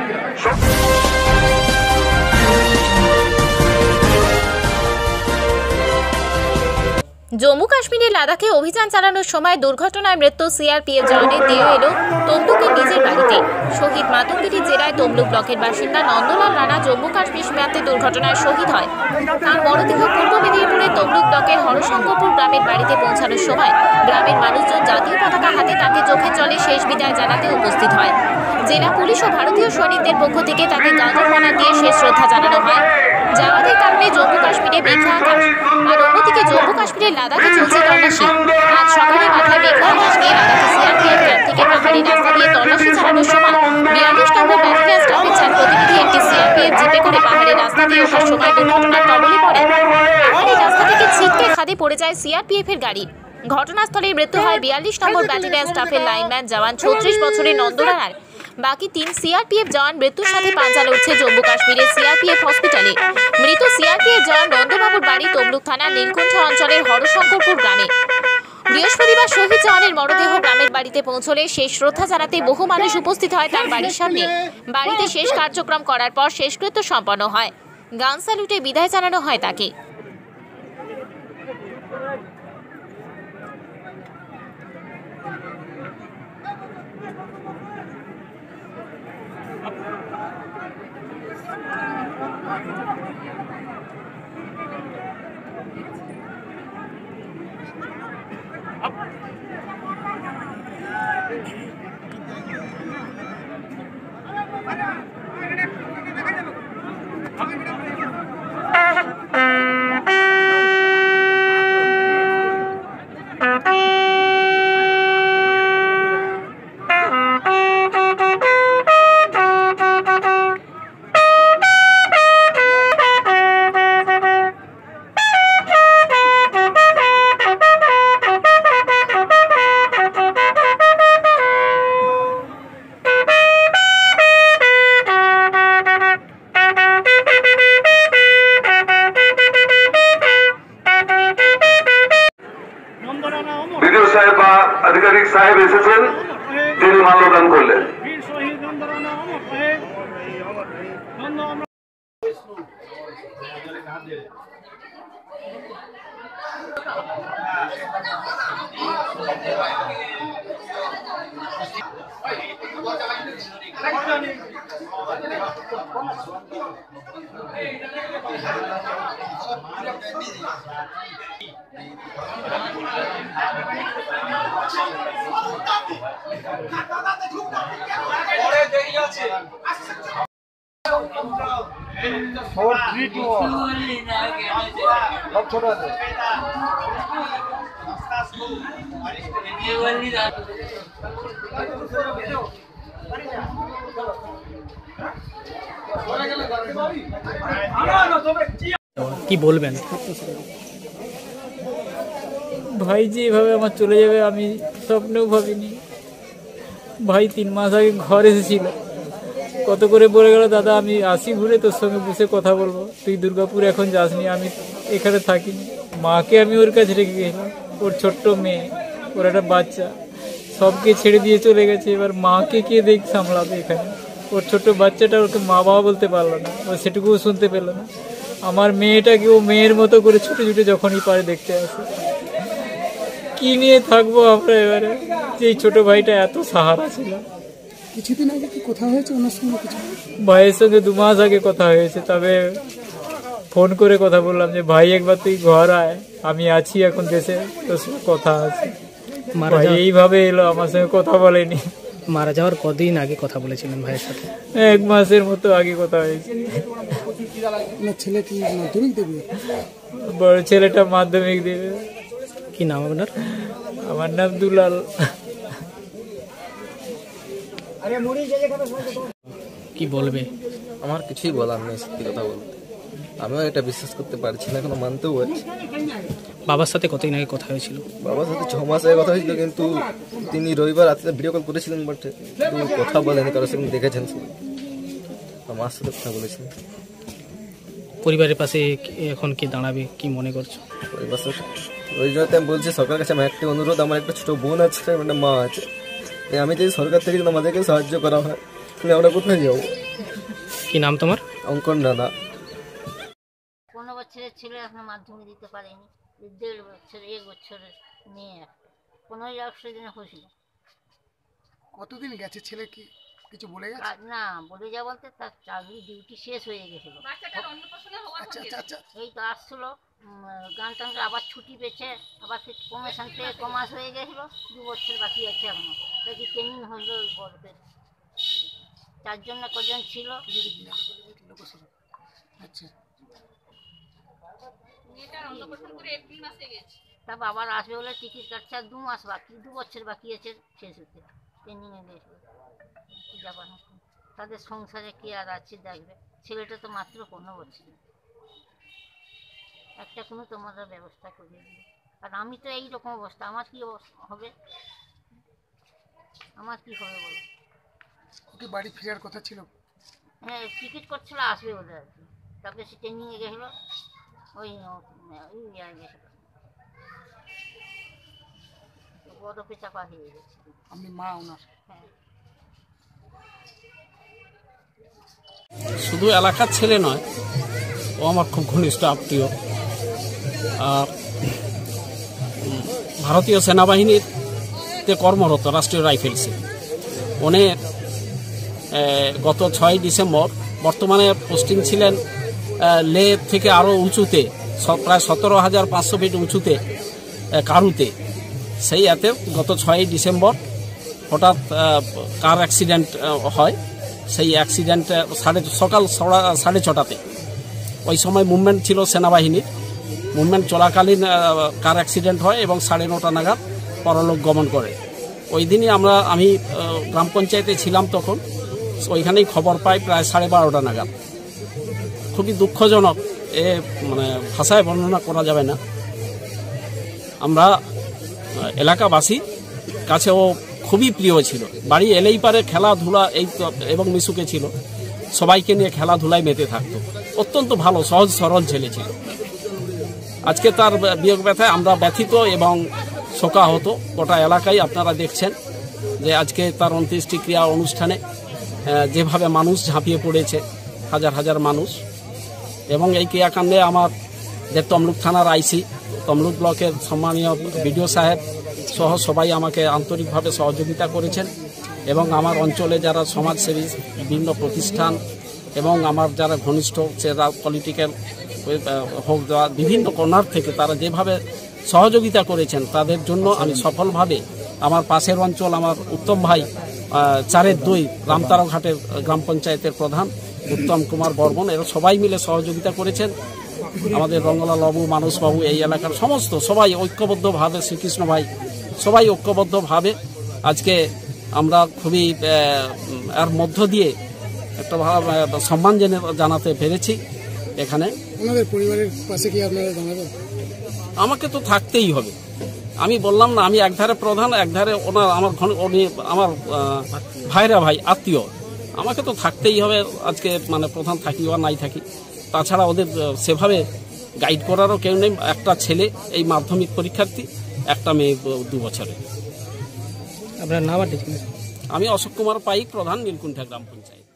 জম্মু কাশ্মীরের লাদাখে অভিযান চালানোর সময় দুর্ঘটনায় মৃত্যু সিআরপিএফ জওয়ানের দেহ এলো তমলুকের নিজের বাড়িতে। শহীদ মাতঙ্গিরির জেলায় তমলুক ব্লকের বাসিন্দা নন্দলাল রানা জম্মু কাশ্মীর সীমান্তে দুর্ঘটনায় শহীদ হয়। তার মরদেহ পূর্ব মেদিনীপুরের তমলুক ব্লকের হরশঙ্করপুর গ্রামের বাড়িতে পৌঁছানোর সময় গ্রামের মানুষজন জাতীয় পতাকা হাতে তাকে চোখের জলে শেষ বিদায় জানাতে উপস্থিত হয়। জেলা পুলিশ ও ভারতীয় সৈনিকদের পক্ষ থেকে তাকে গাঁদর মালা দিয়ে শেষ শ্রদ্ধা জানানো হয়। জাওয়াদের কারণে জম্মু কাশ্মীরে মেঘলা আকাশ, আর অন্যদিকে জম্মু কাশ্মীরের লাদাখে চলছে তল্লাশি। আজ সকালে মাথায় মেঘলা আকাশ নিয়ে লাদাখে সিআরপিএফ ক্যাম্প থেকে পাহাড়ি রাস্তা দিয়ে তল্লাশি চালানোর সময় 42 নম্বর ব্যাটালিয়ন স্টাফের 4 প্রতিনিধি একটি সিআরপিএফ জিপে করে পাহাড়ি রাস্তা দিয়ে ওঠার সময় দুর্ঘটনার কবলে পড়ে। পাহাড়ি রাস্তা থেকে ছিটকে খাদে পড়ে যায় সিআরপিএফ এর গাড়ি। ঘটনাস্থলে মৃত্যু হয় 42 নম্বর ব্যাটালিয়ন স্টাফের লাইনম্যান জওয়ান 36 বছরের নন্দলাল। বাকি 3 সিআরপিএফ জওয়ান মৃত্যুর সাথে পাঞ্জা লড়ছে জম্মু কাশ্মীরের সিআরপিএফ হসপিটালে। মৃত সিআরপিএফ জওয়ান নন্দবাবুর বাড়ি তমলুক থানার নীলকুণ্ঠ অঞ্চলের হরশঙ্করপুর গ্রামে। বৃহস্পতিবার শহীদ জওয়ানের মরদেহ গ্রামের বাড়িতে পৌঁছলে শেষ শ্রদ্ধা জানাতে বহু মানুষ উপস্থিত হয় তার বাড়ির সামনে। বাড়িতে শেষ কার্যক্রম করার পর শেষকৃত্য সম্পন্ন হয়। গান স্যালুটে বিদায় জানানো হয় তাকে। বিডিও সাহেব বা আধিকারিক সাহেব এসেছেন, তিনি মাল্যদান করলেন। কি বলবেন? ভাই যে এভাবে আমার চলে যাবে আমি স্বপ্নেও ভাবিনি। ভাই 3 মাস আগে ঘর এসেছিল, কত করে বলে গেল, দাদা আমি আসি ঘুরে, তোর সঙ্গে বসে কথা বলবো, তুই দুর্গাপুর এখন যাসনি, আমি এখানে থাকিনি। মাকে আমি ওর কাছে রেখে গেলাম, ওর ছোট্ট মেয়ে, ওর একটা বাচ্চা, সবকে ছেড়ে দিয়ে চলে গেছে। এবার মাকে কে দেখ সামলাবে এখানে? ওর ছোট্ট বাচ্চাটা ওকে মা বাবা বলতে পারলো না, ও সেটুকুও শুনতে পেল না। আমার মেয়েটাকে ও মেয়ের মতো করে ছুটে ছুটে যখনই পারে দেখতে আসে। কি নিয়ে থাকবো আমরা এবারে? যে ছোট ভাইটা এত সাহারা ছিল। কিছুদিন আগে কি কথা হয়েছে ওনার সঙ্গে? কিছু ভাইয়ের সঙ্গে 2 মাস আগে কথা হয়েছে, তবে ফোন করে কথা বললাম যে ভাই একবার তুই ঘর আয়, আমি আছি এখন দেশে, তোর সঙ্গে কথা আছে। ভাই এইভাবে এলো, আমার সঙ্গে কথা বলেনি। মারা যাওয়ার কদিন আগে কথা বলেছিলেন ভাইয়ের সাথে? 1 মাসের মতো আগে কথা হয়েছে। ছেলে কি মাধ্যমিক দেবে? বড় ছেলেটা মাধ্যমিক দেবে। কি নাম আপনার? আমার নাম দুলাল। কি বলবে? আমার কিছুই বলার নেই, সত্যি কথা বলতে। আমিও এটা বিশ্বাস করতে পারছি না, এখনো মানতেও পারছি। বাবার সাথে কতদিন আগে কথা হয়েছিল? বাবার সাথে 6 মাস আগে কথা হয়েছিল, কিন্তু তিনি রবিবার রাত্রে ভিডিও কল করেছিলেন, বাট কিন্তু কথা বলেনি, কারোর সঙ্গে দেখেছেন শুধু। মার সাথে কথা বলেছেন। পরিবারের পাশে এখন কি দাঁড়াবে, কি মনে করছো? ওই জন্য আমি বলছি সরকারের কাছে আমার একটা অনুরোধ, আমার একটা ছোট বোন আছে, একটা মা আছে। আমি যদি সরকার থেকে যদি আমাদেরকে সাহায্য করা হয়, তাহলে আমরা কোথায় যাবো? কি নাম তোমার? অঙ্কন দাদা। 15 বছরের ছেলে এখনো মাধ্যমিক দিতে পারেনি, 1.5 বছর 1 বছরের মেয়ে একটা 15ই আগস্টের দিনে হয়েছিল। কতদিন গেছে ছেলে, কি কিছু বলে গেছে? না বলে যা বলতে তার চাকরি ডিউটি শেষ হয়ে গেছিল। আচ্ছা আচ্ছা আচ্ছা, এই তো আসছিল গান টান আবার ছুটি পেয়েছে, আবার কমিশন থেকে কমাস হয়ে গেছিল, 2 বছর বাকি আছে এখনো। তাকে ট্রেনিং হলো ওই বড়দের 4 জন না কজন ছিল। আচ্ছা তা বাবার আসবে বলে টিকিট কাটছে, আর 2 মাস বাকি, 2 বছর বাকি আছে শেষ হতে। ট্রেনিংয়ে গেছিল যাবার মতো, তাদের সংসারে কি আর আছে দেখবে। ছেলেটা তো মাত্র 15 বছর, একটা কোনো তোমরা ব্যবস্থা করে দিবে। আর আমি তো এইরকম অবস্থা, আমার কি হবে, আমার কি হবে বলো? ওকে বাড়ি ফেরার কথা ছিল? হ্যাঁ টিকিট করছিল আসবে বলে আর কি, তারপরে সে ট্রেনিংয়ে গেছিলো, ওই গেছিলো, বরফে চাপা হয়ে গেছে। আপনি মা ওনার? হ্যাঁ। শুধু এলাকার ছেলে নয়, ও আমার খুব ঘনিষ্ঠ আত্মীয়। আর ভারতীয় সেনাবাহিনীতে কর্মরত রাষ্ট্রীয় রাইফেলসে। উনি গত 6 ডিসেম্বর, বর্তমানে পোস্টিং ছিলেন লে থেকে আরও উঁচুতে, প্রায় 17,500 ফিট উঁচুতে কারুতে। সেই এতে গত 6 ডিসেম্বর হঠাৎ কার অ্যাক্সিডেন্ট হয়। সেই অ্যাক্সিডেন্টে সকাল 6:30টাতে, ওই সময় মুভমেন্ট ছিল সেনাবাহিনীর, মুভমেন্ট চলাকালীন কার অ্যাক্সিডেন্ট হয় এবং 9:30 নাগাদ পরলোক গমন করে। ওই দিনই আমি গ্রাম পঞ্চায়েতে ছিলাম তখন, ওইখানেই খবর পাই প্রায় 12:30 নাগাদ। খুবই দুঃখজনক, মানে ভাষায় বর্ণনা করা যাবে না। আমরা এলাকাবাসী কাছে ও খুবই প্রিয় ছিল, বাড়ি এলেই পারে খেলাধুলা এবং মিশুকে ছিল, সবাইকে নিয়ে খেলাধুলায় মেতে থাকতো। অত্যন্ত ভালো সহজ সরল ছেলে ছিল। আজকে তার বিয়োগ ব্যথায় আমরা ব্যথিত এবং শোকাহত গোটা এলাকায়। আপনারা দেখছেন যে আজকে তার অন্ত্যেষ্টিক্রিয়া অনুষ্ঠানে যেভাবে মানুষ ঝাঁপিয়ে পড়েছে, হাজার হাজার মানুষ। এবং এই ক্রিয়াকাণ্ডে আমার যে তমলুক থানার আইসি, তমলুক ব্লকের সম্মানীয় বিডিও সাহেব সহ সবাই আমাকে আন্তরিকভাবে সহযোগিতা করেছেন। এবং আমার অঞ্চলে যারা সমাজসেবী, বিভিন্ন প্রতিষ্ঠান এবং আমার যারা ঘনিষ্ঠ, সেরা পলিটিক্যাল হোক, বিভিন্ন কর্নার থেকে তারা যেভাবে সহযোগিতা করেছেন, তাদের জন্য আমি সফলভাবে আমার পাশের অঞ্চল, আমার উত্তম ভাই 4-2 রামতারঘাটের গ্রাম পঞ্চায়েতের প্রধান উত্তম কুমার বর্মন, এরা সবাই মিলে সহযোগিতা করেছেন। আমাদের রঙ্গলাল বাবু, মানস বাবু, এই এলাকার সমস্ত সবাই ঐক্যবদ্ধভাবে, শ্রীকৃষ্ণ ভাই, সবাই ঐক্যবদ্ধভাবে আজকে আমরা খুবই এর মধ্য দিয়ে একটা সম্মান জানাতে পেরেছি। এখানে ওনাদের পরিবারের পাশে কি আপনারা জানাবেন? আমাকে তো থাকতেই হবে। আমি বললাম না, আমি একধারে প্রধান, একধারে আমার ভাইরা ভাই আত্মীয়, আমাকে তো থাকতেই হবে। আজকে মানে প্রধান থাকি বা নাই থাকি, তাছাড়া ওদের সেভাবে গাইড করারও কেউ নেই। একটা ছেলে এই মাধ্যমিক পরীক্ষার্থী, একটা মেয়ে 2 বছরের। আপনার নাম? আমি অশোক কুমার পাইক, প্রধান নীলকুণ্ঠা গ্রাম পঞ্চায়েত।